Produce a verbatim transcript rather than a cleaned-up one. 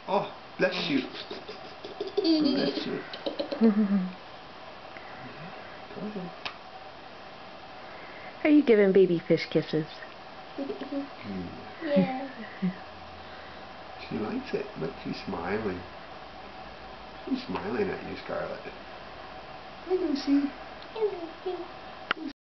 Oh, bless you. Bless you. Are you giving baby fish kisses? Yeah. She likes it. Look, she's smiling. She's smiling at you, Scarlett. Hi, Lucy. Hi, Lucy.